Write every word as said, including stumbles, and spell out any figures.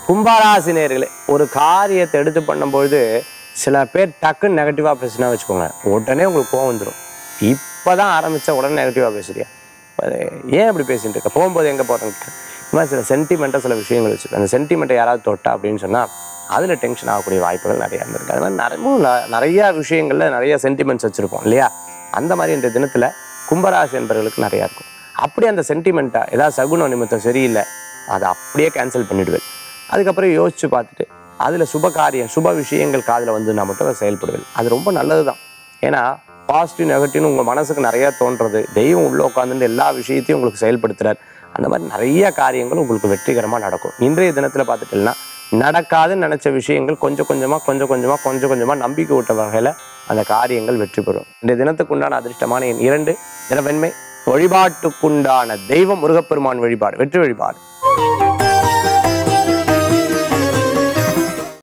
கும்பராசி நேயர்களே, ஒரு காரியத்தை எடுத்து பண்ணும்பொழுது சில பேர் டக்குன்னு நெகட்டிவாக பேசினா வச்சுக்கோங்க, உடனே உங்களுக்கு கோவம் வந்துடும். இப்போ தான் ஆரம்பித்தா உடனே நெகட்டிவாக பேசுறியா, ஏன் அப்படி பேசிட்டு இருக்க, போகும்போது எங்கே போகிறேன்னு இந்த மாதிரி சில சென்டிமெண்ட்டாக சில விஷயங்கள் வச்சுருக்கேன். அந்த சென்டிமெண்ட்டை யாராவது தொட்டா அப்படின்னு சொன்னால் அதில் டென்ஷன் ஆகக்கூடிய வாய்ப்புகள் நிறையா இருந்திருக்கு. அது மாதிரி நிறைய நிறையா விஷயங்களில் நிறைய சென்டிமெண்ட்ஸ் வச்சுருப்போம் இல்லையா. அந்த மாதிரி இந்த தினத்தில் கும்பராசி என்பவர்களுக்கு நிறையா இருக்கும். அப்படியே அந்த சென்டிமெண்ட்டாக ஏதாவது சகுன நிமித்தம் சரியில்லை, அதை அப்படியே கேன்சல் பண்ணிவிடுவேன். அதுக்கப்புறம் யோசித்து பார்த்துட்டு அதில் சுப காரியம் சுப விஷயங்கள் காதில் வந்துன்னா மட்டும் அதை செயல்படுவேன். அது ரொம்ப நல்லது தான். ஏன்னா பாசிட்டிவ் நெகட்டிவ்னு உங்கள் மனசுக்கு நிறையா தோன்றது, தெய்வம் உள்ளே உட்காந்துட்டு எல்லா விஷயத்தையும் உங்களுக்கு செயல்படுத்துகிறார். அந்த மாதிரி நிறைய காரியங்கள் உங்களுக்கு வெற்றிகரமாக நடக்கும். இன்றைய தினத்தில் பார்த்துட்டீங்கன்னா நடக்காதுன்னு நினச்ச விஷயங்கள் கொஞ்சம் கொஞ்சமாக கொஞ்சம் கொஞ்சமாக கொஞ்சம் கொஞ்சமாக நம்பிக்கை ஊட்ட வகையில் அந்த காரியங்கள் வெற்றி பெறும். இன்றைய தினத்துக்கு உண்டான அதிர்ஷ்டமான எண் இரண்டு, நிறவெண்மை. வழிபாட்டுக்குண்டான தெய்வம் முருகப்பெருமான் வழிபாடு, வெற்றி வழிபாடு.